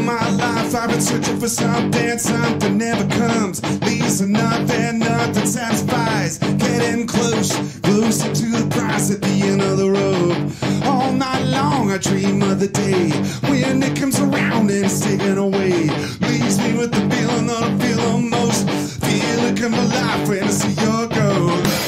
my life I've been searching for something, something never comes. Leads to nothing, nothing satisfies. Getting close, closer to the prize at the end of the road. All night long I dream of the day when it comes around and it's taken away. Leaves me with the feeling that I feel the most. Feel it come alive when I see your ghost.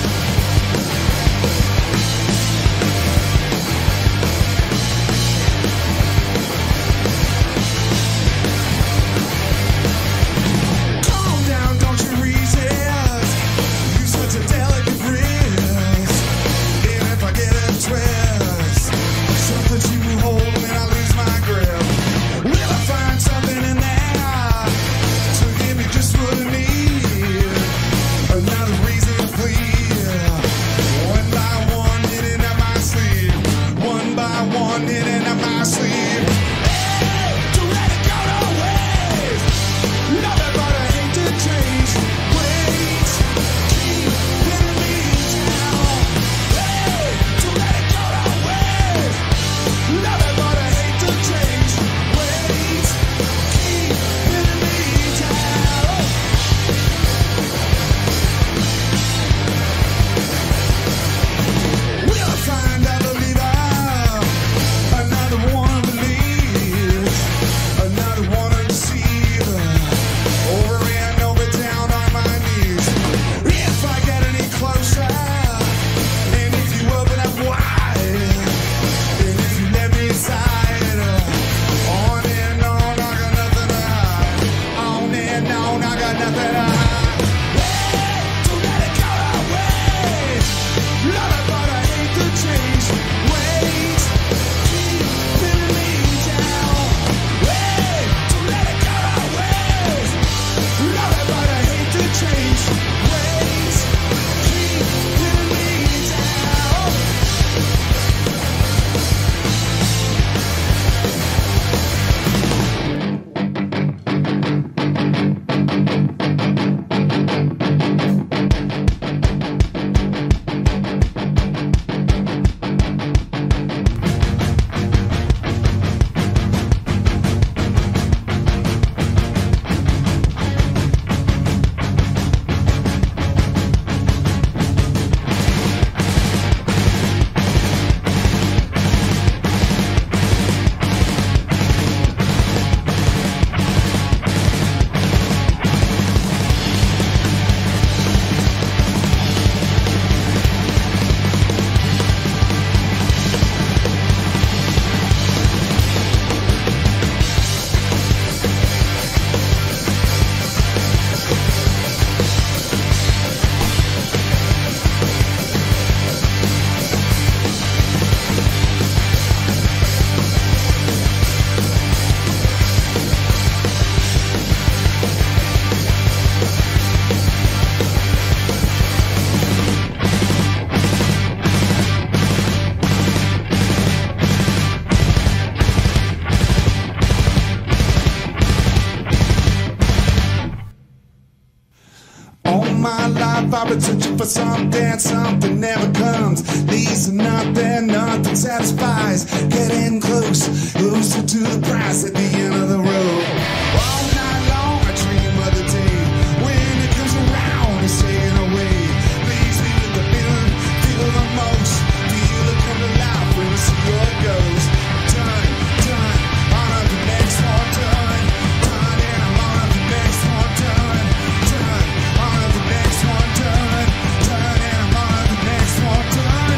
I've been searching for something, something never comes. Leads to nothing, nothing satisfies. Getting close, closer to the prize at the end of the road. All night long I dream of the day when it comes around and staying away. Leaves me with the feeling, feel the most. Feel it come alive when I see your ghost. Done, done, on to the next one, done, done, and I'm on to the next one, done, done, on to the next one.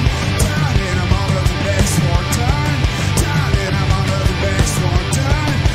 Done, and I'm on to the next one, done, done, and I'm on to the next one, done.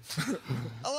Oh,